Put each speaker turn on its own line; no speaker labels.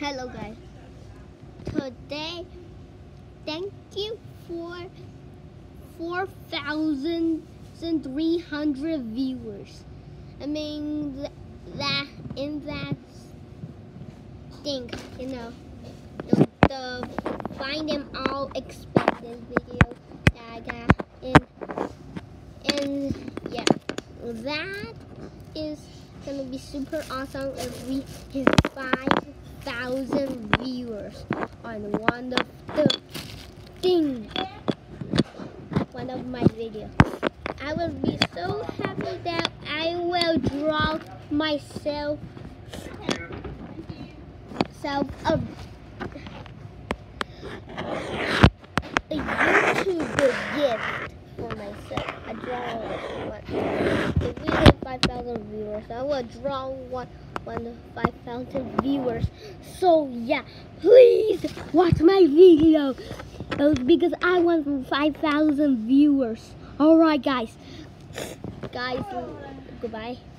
Hello guys, today thank you for 4,300 viewers. I mean that in that thing, the find them all expected video that I got and yeah, that is gonna be super awesome if we hit 5,000 viewers on one of my videos. I will be so happy that I will draw myself a YouTube gift for myself. I draw one. If we hit 5,000 viewers, I will draw one of 5,000 viewers. So yeah, please watch my video because I want 5,000 viewers. All right, guys, goodbye.